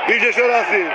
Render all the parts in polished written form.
Idziesz raz im.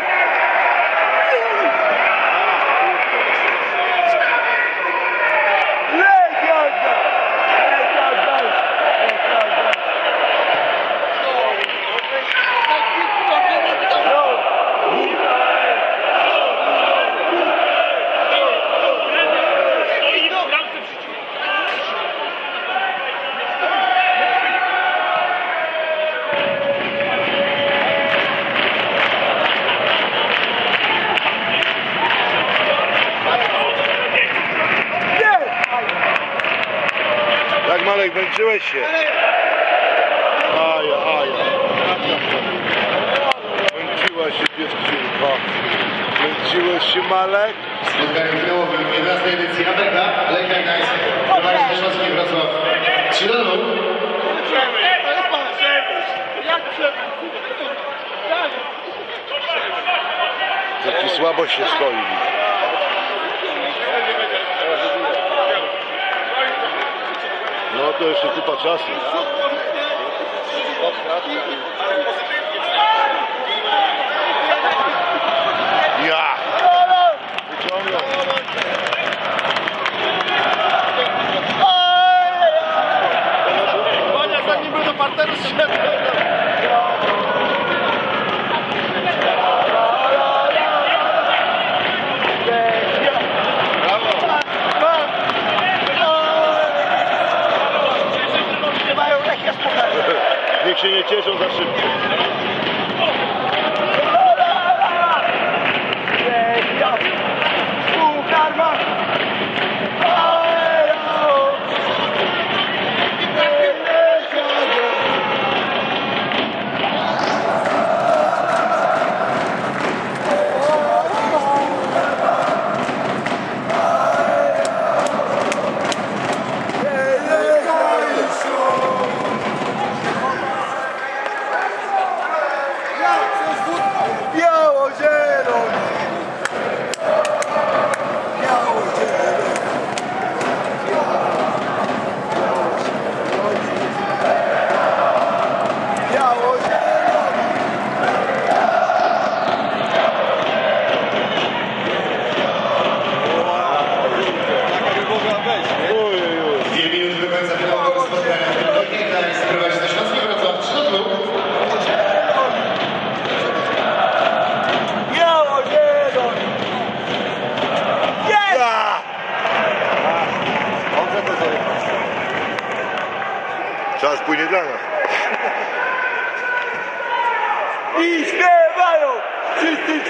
Tak, Marek, męczyłeś się. Męczyła się dziewczynka. Męczyłeś się, Malek? W spotkaniu finałowym 11 edycji ABK Lechia Gdańsk prowadzi Śląski Wrocław 3-0. To ci słabo się stoi. No to jeszcze kupa czasu. Ja! Wyciągam. Zanim był do parteru Niech się nie cieszą za szybko. Czas płynie dla nas. I śpiewają wszyscy